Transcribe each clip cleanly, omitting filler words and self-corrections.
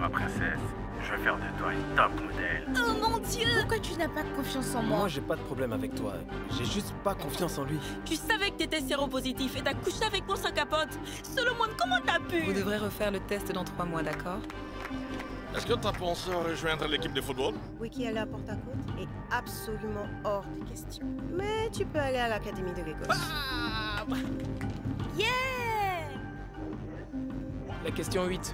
princesse. Je vais faire de toi une top modèle. Oh mon Dieu! Pourquoi tu n'as pas confiance en moi? Moi, j'ai pas de problème avec toi. J'ai juste pas confiance en lui. Tu savais que t'étais séropositif et t'as couché avec moi sans capote. Solomon, comment t'as pu? Vous devrez refaire le test dans 3 mois, d'accord? Est-ce que t'as pensé à rejoindre l'équipe de football? Wiki aller à Porte-à-Côte est absolument hors de question. Mais tu peux aller à l'Académie de l'Écosse. Yeah! La question 8.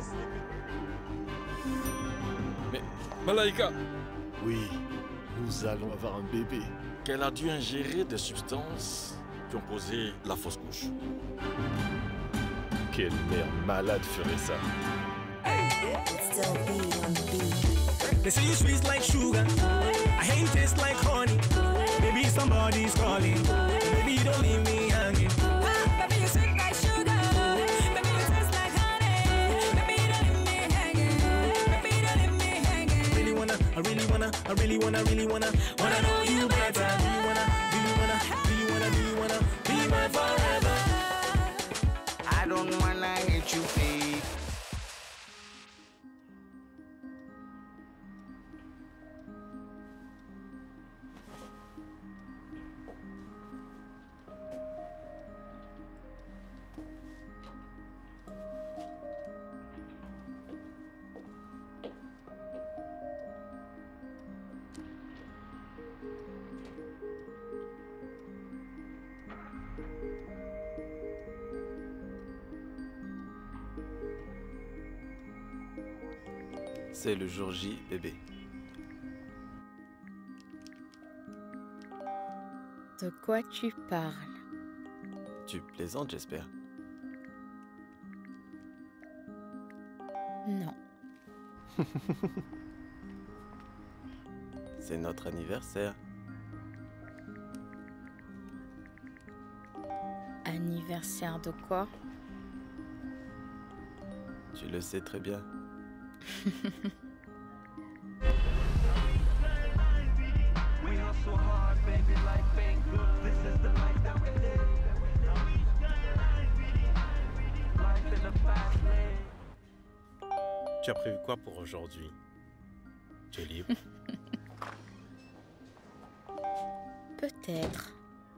Mais, Malaika, Oui, nous allons avoir un bébé. qu'elle a dû ingérer des substances qui ont causé la fausse couche. Quelle mère malade ferait ça? They say you sweet like sugar. I hate taste like honey. Maybe somebody's calling. Baby, don't leave me hanging. Baby, you sweet like sugar. Baby, you taste like honey. Baby, don't leave me hanging. Baby, don't leave me hanging. I really wanna know you better. Do you wanna be my forever? I don't wanna hate you, babe. C'est le jour J, bébé. De quoi tu parles? Tu plaisantes, j'espère. Non. C'est notre anniversaire. Anniversaire de quoi? Tu le sais très bien. Tu as prévu quoi pour aujourd'hui? Tu es libre? Peut-être.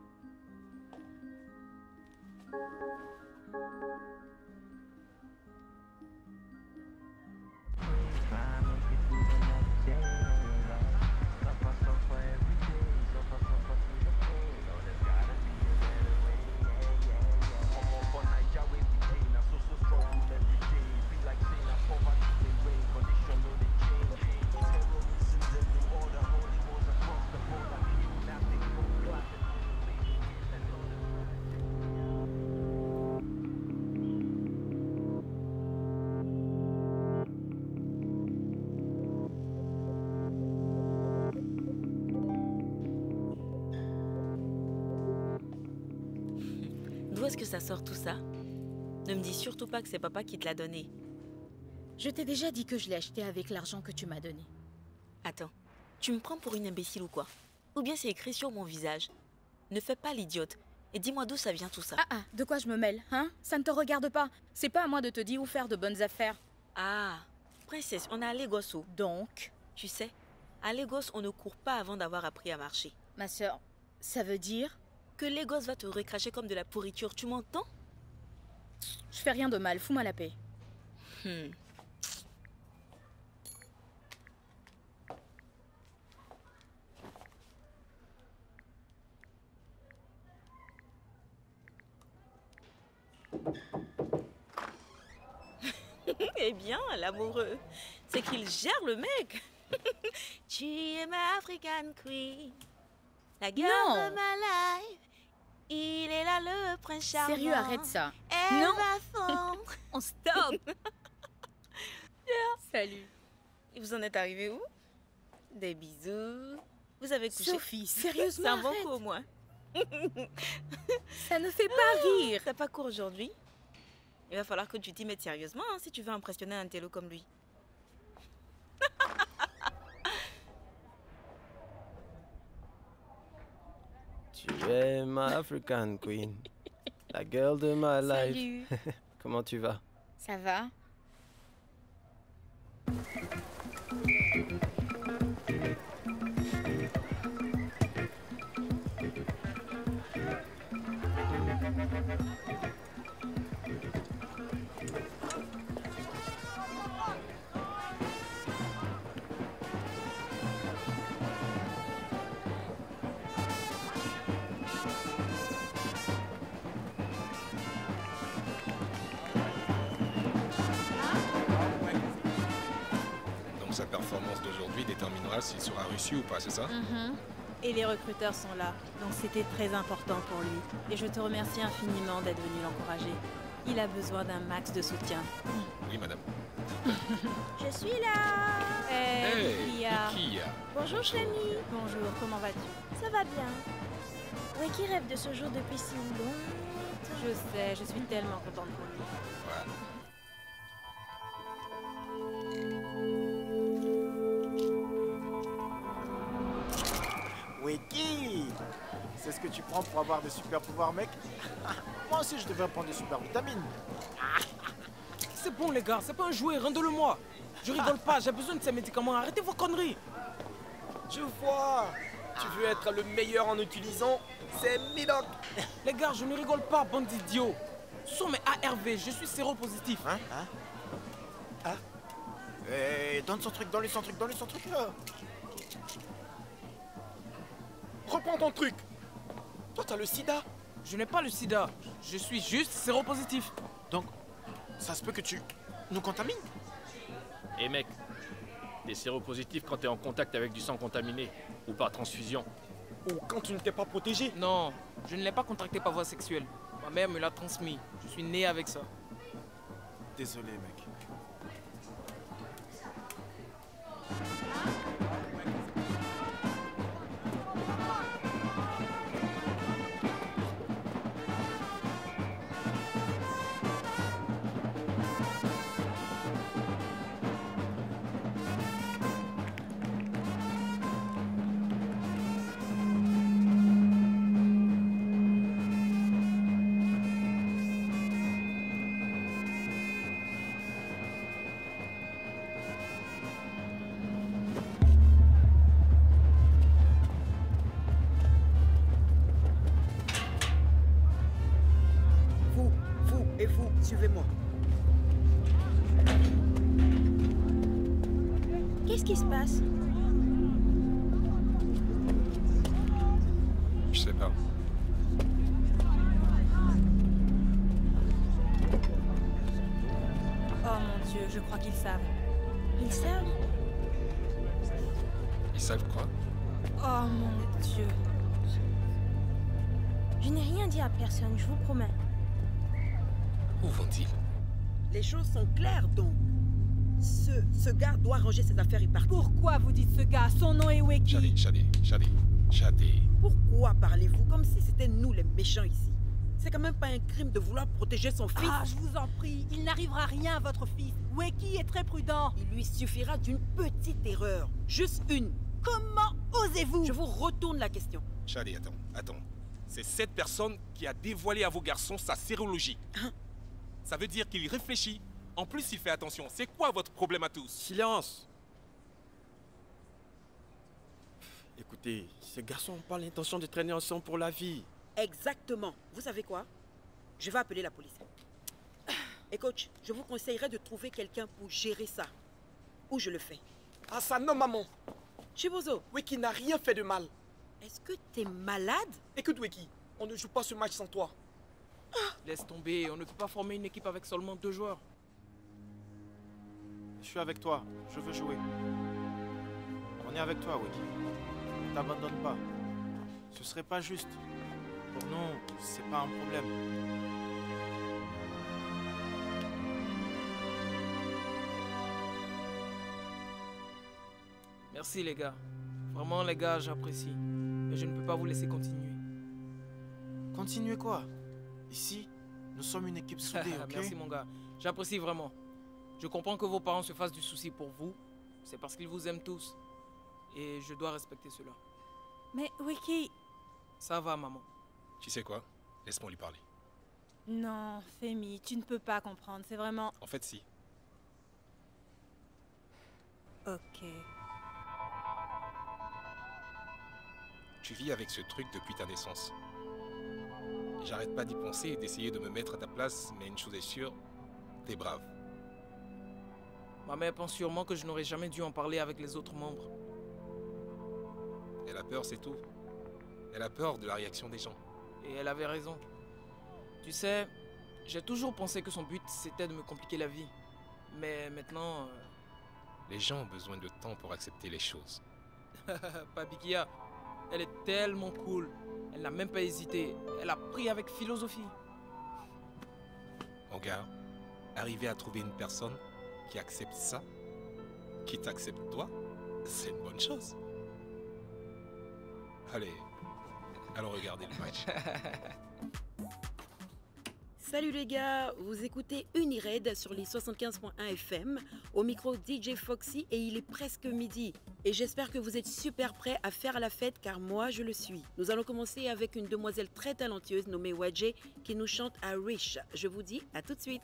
D'où est-ce que ça sort tout ça? Ne me dis surtout pas que c'est papa qui te l'a donné. Je t'ai déjà dit que je l'ai acheté avec l'argent que tu m'as donné. Attends, tu me prends pour une imbécile ou quoi? Ou bien c'est écrit sur mon visage? Ne fais pas l'idiote et dis-moi d'où ça vient tout ça. Ah, de quoi je me mêle, hein? Ça ne te regarde pas. C'est pas à moi de te dire où faire de bonnes affaires. Ah, princesse, on est à Lagos. Donc? Tu sais, à Lagos, on ne court pas avant d'avoir appris à marcher. Ma sœur, ça veut dire? Que Lagos va te recracher comme de la pourriture, tu m'entends? Je fais rien de mal, fous-moi la paix. Eh bien, l'amoureux, c'est qu'il gère le mec. Tu es ma African queen, la girl de ma life. Il est là le prince charmant. Sérieux, arrête ça. Elle Non. va fondre. On stop. Salut. Et vous en êtes arrivé où? Des bisous. Vous avez couché? Sophie, sérieusement, C'est un bon arrête. coup au moins. Ça ne fait pas rire. T'as pas cours aujourd'hui? Il va falloir que tu t'y mettes sérieusement hein, si tu veux impressionner un télo comme lui. Tu es ma African queen. La girl de ma life. Salut. Comment tu vas? Ça va? Donc sa performance d'aujourd'hui déterminera s'il sera reçu ou pas, c'est ça? Et les recruteurs sont là, donc c'était très important pour lui. Et je te remercie infiniment d'être venu l'encourager. Il a besoin d'un max de soutien. Oui, madame. Je suis là. Hey, Kia. Kia. Bonjour, Chani. Bonjour, comment vas-tu? Ça va bien. Oui, qui rêve de ce jour depuis si longtemps. Je sais, je suis tellement contente pour lui. Voilà. Weki! C'est ce que tu prends pour avoir des super pouvoirs, mec? Moi aussi, je devrais prendre des super vitamines. C'est bon, les gars, c'est pas un jouet, rendez-le-moi. Je rigole pas, j'ai besoin de ces médicaments, arrêtez vos conneries. Je vois. Tu veux être le meilleur en utilisant ces Midoc. Les gars, je ne rigole pas, bande d'idiots. Sur mes ARV, je suis séropositif. Donne son truc, donne-lui son truc, donne-lui son truc, là. Reprends ton truc. Toi, t'as le sida. Je n'ai pas le sida, je suis juste séropositif. Donc, ça se peut que tu nous contamines? Eh mec, t'es séropositif quand t'es en contact avec du sang contaminé ou par transfusion. Ou quand tu ne t'es pas protégé. Non, je ne l'ai pas contracté par voie sexuelle. Ma mère me l'a transmis. Je suis né avec ça. Désolé, mec. Et vous, suivez-moi. Qu'est-ce qui se passe? Je sais pas. Oh mon Dieu, je crois qu'ils savent. Ils savent? Ils savent quoi? Oh mon Dieu. Je n'ai rien dit à personne, je vous promets. Où vont-ils? Les choses sont claires, donc. Ce gars doit ranger ses affaires et partir. Pourquoi vous dites ce gars? Son nom est Weki. Shadé. Pourquoi parlez-vous comme si c'était nous les méchants ici? C'est quand même pas un crime de vouloir protéger son fils. Ah, je vous en prie, il n'arrivera rien à votre fils. Weki est très prudent. Il lui suffira d'une petite erreur. Juste une. Comment osez-vous? Je vous retourne la question. Shadé, attends. C'est cette personne qui a dévoilé à vos garçons sa sérologie. Ça veut dire qu'il réfléchit. En plus, il fait attention. C'est quoi votre problème à tous? Silence. Écoutez, ces garçons n'ont pas l'intention de traîner ensemble pour la vie. Exactement. Vous savez quoi? Je vais appeler la police. Et coach, je vous conseillerais de trouver quelqu'un pour gérer ça. Ou je le fais. Ah ça non, maman. Chibozo. Weki n'a rien fait de mal. Est-ce que t'es malade? Écoute Weki, on ne joue pas ce match sans toi. Laisse tomber, on ne peut pas former une équipe avec seulement 2 joueurs. Je suis avec toi, je veux jouer. On est avec toi, Weki. Ne t'abandonne pas. Ce serait pas juste. Pour nous, c'est pas un problème. Merci les gars. Vraiment les gars, j'apprécie. Mais je ne peux pas vous laisser continuer. Continuer quoi? Ici, nous sommes une équipe soudée, ok? Merci mon gars. J'apprécie vraiment. Je comprends que vos parents se fassent du souci pour vous. C'est parce qu'ils vous aiment tous. Et je dois respecter cela. Mais Weki... Ça va, maman. Tu sais quoi? Laisse-moi lui parler. Non, Femi, tu ne peux pas comprendre. C'est vraiment... En fait, si. Ok. Tu vis avec ce truc depuis ta naissance. J'arrête pas d'y penser et d'essayer de me mettre à ta place, mais une chose est sûre, t'es brave. Ma mère pense sûrement que je n'aurais jamais dû en parler avec les autres membres. Elle a peur, c'est tout. Elle a peur de la réaction des gens. Et elle avait raison. Tu sais, j'ai toujours pensé que son but, c'était de me compliquer la vie. Mais maintenant... Les gens ont besoin de temps pour accepter les choses. Papikia, elle est tellement cool. Elle n'a même pas hésité. Elle a pris avec philosophie. Mon gars, arriver à trouver une personne qui accepte ça, qui t'accepte toi, c'est une bonne chose. Allez, allons regarder le match. Salut les gars, vous écoutez Unired sur les 75.1 FM, au micro DJ Foxy et il est presque midi. Et j'espère que vous êtes super prêts à faire la fête car moi je le suis. Nous allons commencer avec une demoiselle très talentueuse nommée Wadje qui nous chante à Rich. Je vous dis à tout de suite.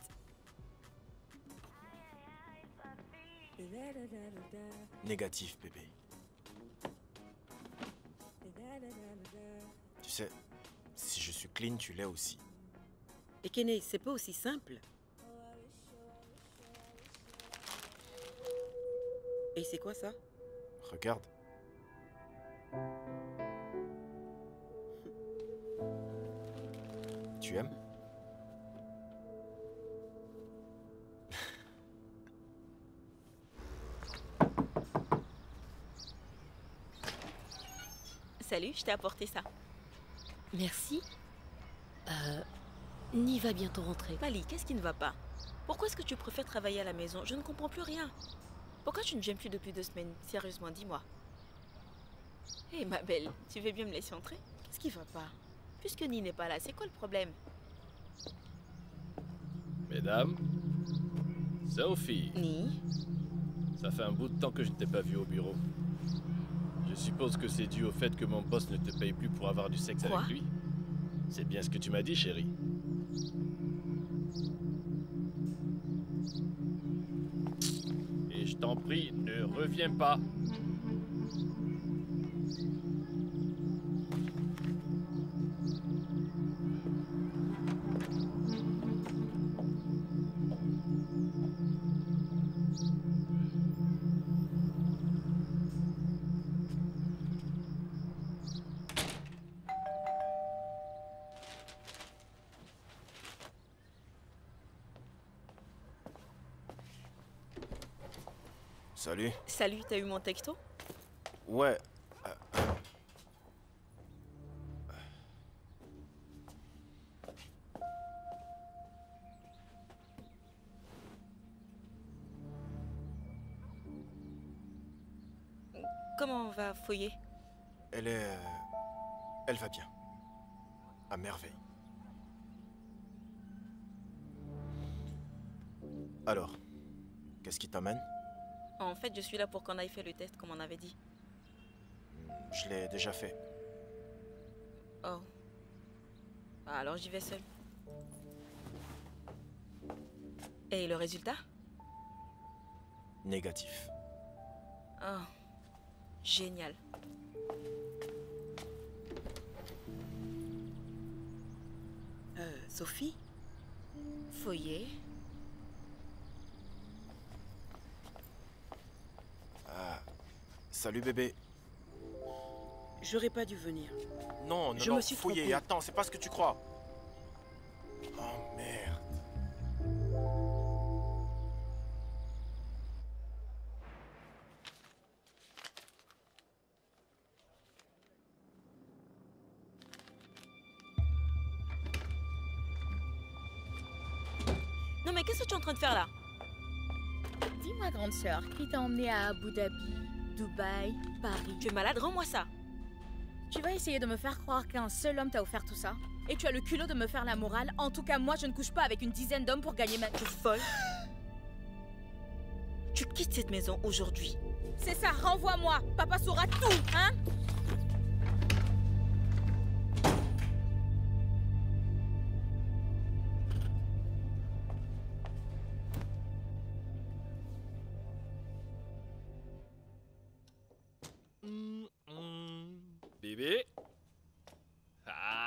Négatif, bébé. Tu sais, si je suis clean, tu l'es aussi. Et Kenny, c'est pas aussi simple. Et c'est quoi ça? Regarde. Tu aimes? Salut, je t'ai apporté ça. Merci. Ni va bientôt rentrer. Mali, qu'est-ce qui ne va pas? Pourquoi est-ce que tu préfères travailler à la maison? Je ne comprends plus rien. Pourquoi tu ne gênes plus depuis 2 semaines? Sérieusement, dis-moi. Hé, ma belle, tu veux bien me laisser entrer? Qu'est-ce qui va pas? Puisque Ni n'est pas là, c'est quoi le problème? Mesdames, Sophie. Ni. Ça fait un bout de temps que je ne t'ai pas vu au bureau. Je suppose que c'est dû au fait que mon boss ne te paye plus pour avoir du sexe Quoi? avec lui. C'est bien ce que tu m'as dit, chérie. Et je t'en prie, ne reviens pas. Salut. Salut, t'as eu mon texto? Ouais. Comment on va fouiller? Elle est... Elle va bien. À merveille. Alors, qu'est-ce qui t'amène? En fait, je suis là pour qu'on aille faire le test comme on avait dit. Je l'ai déjà fait. Oh. Ah, alors j'y vais seule. Et le résultat? Négatif. Oh. Génial. Sophie? Foyer? Salut bébé. J'aurais pas dû venir. Non, Je non, me suis fouillé. trompée. Attends, c'est pas ce que tu crois. Oh merde. Non mais qu'est-ce que tu es en train de faire là? Dis-moi, grande sœur, qui t'a emmené à Abu Dhabi, Dubaï, Paris? Tu es malade? Rends-moi ça. Tu vas essayer de me faire croire qu'un seul homme t'a offert tout ça? Et tu as le culot de me faire la morale? En tout cas, moi, je ne couche pas avec une dizaine d'hommes pour gagner ma... Tu es folle? Tu quittes cette maison aujourd'hui. C'est ça, renvoie-moi. Papa saura tout, hein? bébé. Ah.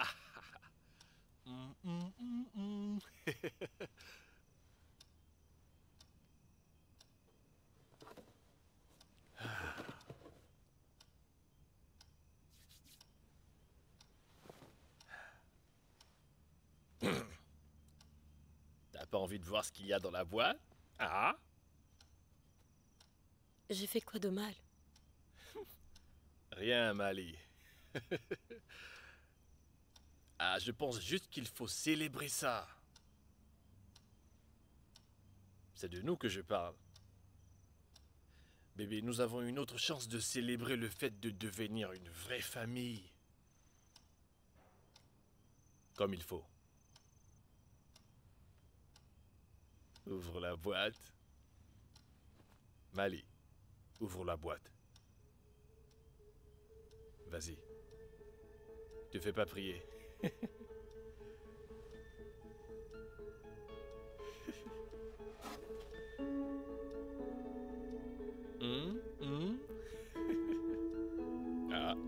T'as pas envie de voir ce qu'il y a dans la boîte? Ah? J'ai fait quoi de mal? Rien, Mali. Ah, je pense juste qu'il faut célébrer ça. C'est de nous que je parle. Bébé, nous avons une autre chance de célébrer le fait de devenir une vraie famille. Comme il faut. Ouvre la boîte. Mali, ouvre la boîte. Vas-y. Te fais pas prier. Ah.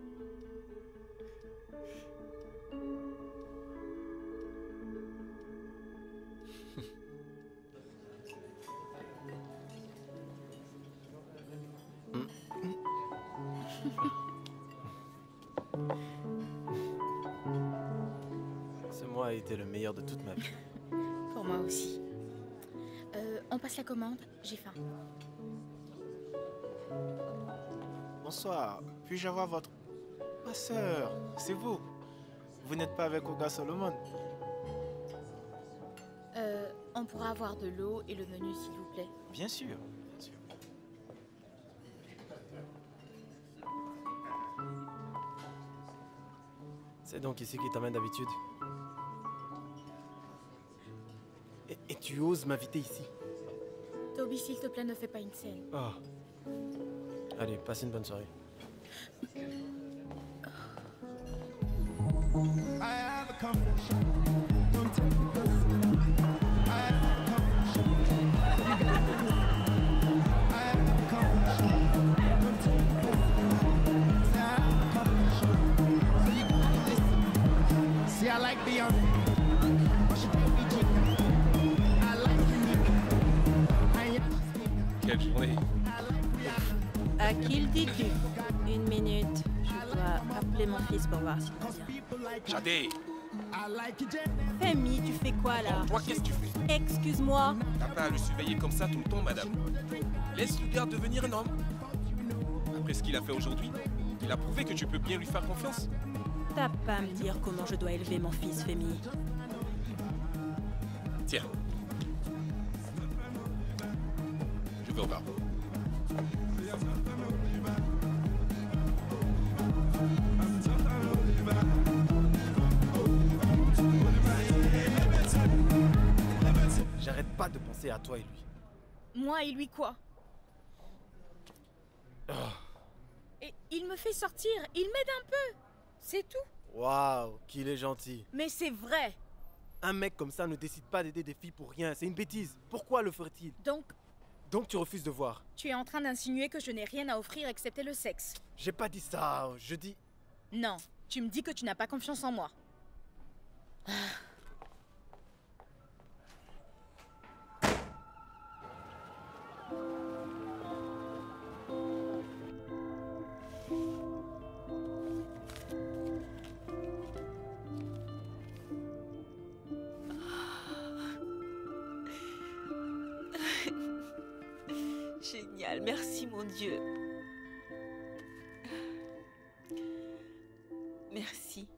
Ce mois a été le meilleur de toute ma vie. Pour moi aussi. On passe la commande, j'ai faim. Bonsoir, puis-je avoir votre... Ma sœur, c'est vous. Vous n'êtes pas avec Oga Solomon? On pourra avoir de l'eau et le menu, s'il vous plaît. Bien sûr, bien sûr. C'est donc ici qui t'amène d'habitude. Et tu oses m'inviter ici? Toby, s'il te plaît, ne fais pas une scène. Oh. Allez, passe une bonne soirée. I have a confession. Don't take it personally. I have a confession. I have a confession. Don't take it personally. Say I have a confession. So you gotta listen. See, I like Beyonce. But she can't be chicken. I like unique. Quelle journée. À qui le dis-tu? Une minute. Je dois appeler mon fils pour voir s'il va bien. Jadé. Femi, tu fais quoi là? Toi, qu'est-ce que tu fais? Excuse-moi. T'as pas à le surveiller comme ça tout le temps, madame. Laisse le gars devenir un homme. Après ce qu'il a fait aujourd'hui, il a prouvé que tu peux bien lui faire confiance. T'as pas à me dire comment je dois élever mon fils, Femi. Tiens. Je vais au bar. J'arrête pas de penser à toi et lui. Moi et lui quoi? Oh. Et il me fait sortir, il m'aide un peu. C'est tout. Waouh, qu'il est gentil. Mais c'est vrai. Un mec comme ça ne décide pas d'aider des filles pour rien. C'est une bêtise. Pourquoi le ferait-il? Donc tu refuses de voir? Tu es en train d'insinuer que je n'ai rien à offrir excepté le sexe. J'ai pas dit ça, je dis... Non, tu me dis que tu n'as pas confiance en moi. Génial, merci mon Dieu. Merci.